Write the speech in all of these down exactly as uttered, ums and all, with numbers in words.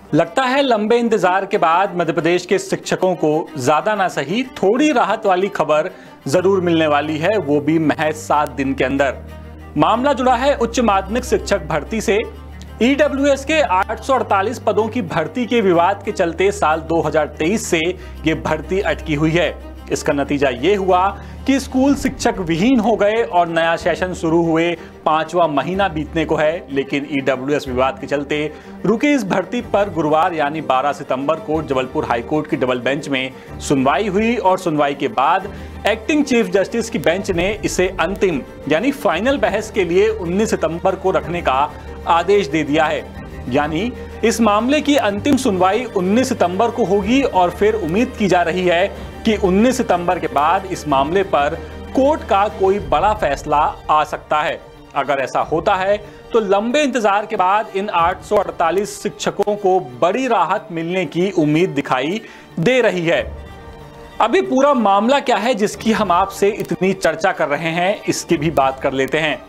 लगता है लंबे इंतजार के बाद मध्य प्रदेश के शिक्षकों को ज्यादा ना सही थोड़ी राहत वाली खबर जरूर मिलने वाली है, वो भी महज सात दिन के अंदर। मामला जुड़ा है उच्च माध्यमिक शिक्षक भर्ती से। ईडब्ल्यूएस के आठ सौ अड़तालीस पदों की भर्ती के विवाद के चलते साल दो हज़ार तेईस से ये भर्ती अटकी हुई है। इसका नतीजा ये हुआ कि स्कूल शिक्षक विहीन हो गए और नया सेशन शुरू हुए पांचवा महीना बीतने को है, लेकिन ईडब्ल्यूएस विवाद के चलते रुकी इस भर्ती पर गुरुवार यानी बारह सितंबर को जबलपुर हाईकोर्ट की डबल बेंच में सुनवाई हुई और सुनवाई के बाद एक्टिंग चीफ जस्टिस की बेंच ने इसे अंतिम यानी फाइनल बहस के लिए उन्नीस सितंबर को रखने का आदेश दे दिया है। यानी इस मामले की अंतिम सुनवाई उन्नीस सितंबर को होगी और फिर उम्मीद की जा रही है कि उन्नीस सितंबर के बाद इस मामले पर कोर्ट का कोई बड़ा फैसला आ सकता है। अगर ऐसा होता है तो लंबे इंतजार के बाद इन आठ सौ अड़तालीस शिक्षकों को बड़ी राहत मिलने की उम्मीद दिखाई दे रही है। अभी पूरा मामला क्या है जिसकी हम आपसे इतनी चर्चा कर रहे हैं, इसकी भी बात कर लेते हैं।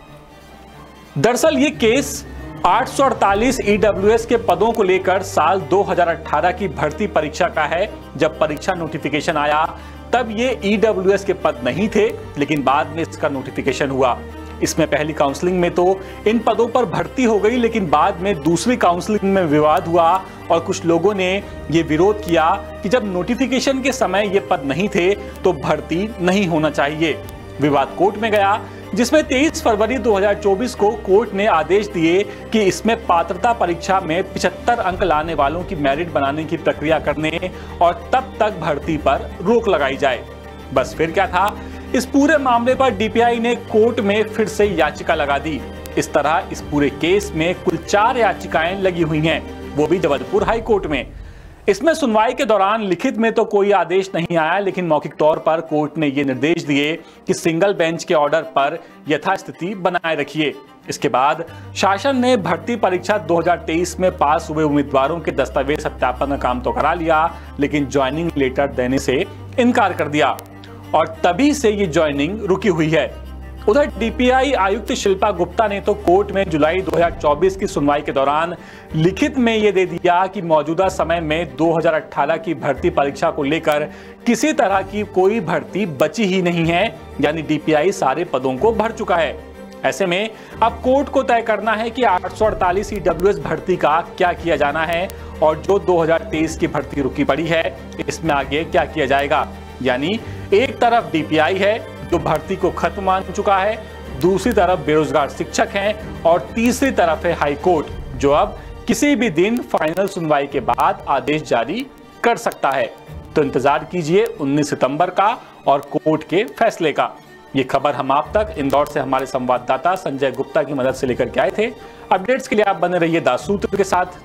दरअसल ये केस आठ सौ अड़तालीस ईडब्ल्यूएस के पदों को लेकर साल दो हज़ार अठारह की भर्ती परीक्षा का है। जब परीक्षा नोटिफिकेशन आया तब ये ईडब्ल्यूएस के पद नहीं थे, लेकिन बाद में इसका नोटिफिकेशन हुआ। इसमें पहली काउंसलिंग में तो इन पदों पर भर्ती हो गई, लेकिन बाद में दूसरी काउंसलिंग में विवाद हुआ और कुछ लोगों ने ये विरोध किया कि जब नोटिफिकेशन के समय ये पद नहीं थे तो भर्ती नहीं होना चाहिए। विवाद कोर्ट में गया, जिसमें तेईस फरवरी दो हज़ार चौबीस को कोर्ट ने आदेश दिए कि इसमें पात्रता परीक्षा में पचहत्तर अंक लाने वालों की मेरिट बनाने की प्रक्रिया करने और तब तक भर्ती पर रोक लगाई जाए। बस फिर क्या था, इस पूरे मामले पर डीपीआई ने कोर्ट में फिर से याचिका लगा दी। इस तरह इस पूरे केस में कुल चार याचिकाएं लगी हुई हैं, वो भी जबलपुर हाई कोर्ट में। इसमें सुनवाई के दौरान लिखित में तो कोई आदेश नहीं आया, लेकिन मौखिक तौर पर कोर्ट ने ये निर्देश दिए कि सिंगल बेंच के ऑर्डर पर यथास्थिति बनाए रखिए। इसके बाद शासन ने भर्ती परीक्षा दो हज़ार तेईस में पास हुए उम्मीदवारों के दस्तावेज सत्यापन का काम तो करा लिया, लेकिन ज्वाइनिंग लेटर देने से इनकार कर दिया और तभी से ये ज्वाइनिंग रुकी हुई है। उधर डीपीआई आयुक्त शिल्पा गुप्ता ने तो कोर्ट में जुलाई दो हज़ार चौबीस की सुनवाई के दौरान लिखित में यह दे दिया कि मौजूदा समय में दो हज़ार अठारह की भर्ती परीक्षा को लेकर किसी तरह की कोई भर्ती बची ही नहीं है, यानी डीपीआई सारे पदों को भर चुका है। ऐसे में अब कोर्ट को तय करना है कि आठ सौ अड़तालीस ईडब्ल्यूएस भर्ती का क्या किया जाना है और जो दो हज़ार तेईस की भर्ती रुकी पड़ी है इसमें आगे क्या किया जाएगा। यानी एक तरफ डीपीआई है जो भर्ती को खत्म मान चुका है, दूसरी तरफ बेरोजगार शिक्षक हैं और तीसरी तरफ है हाई कोर्ट जो अब किसी भी दिन फाइनल सुनवाई के बाद आदेश जारी कर सकता है। तो इंतजार कीजिए उन्नीस सितंबर का और कोर्ट के फैसले का। ये खबर हम आप तक इंदौर से हमारे संवाददाता संजय गुप्ता की मदद से लेकर के आए थे। अपडेट्स के लिए आप बने रहिए दास सूत्र के साथ।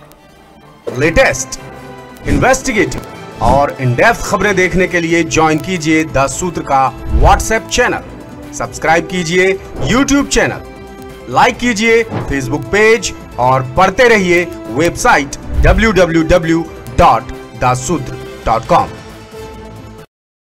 नमस्कार। लेटेस्ट, इन्वेस्टिगेटिव और इन डेप्थ खबरें देखने के लिए ज्वाइन कीजिए दास सूत्र का व्हाट्सएप चैनल, सब्सक्राइब कीजिए यूट्यूब चैनल, लाइक कीजिए फेसबुक पेज और पढ़ते रहिए website W W W dot Das Sutra dot com.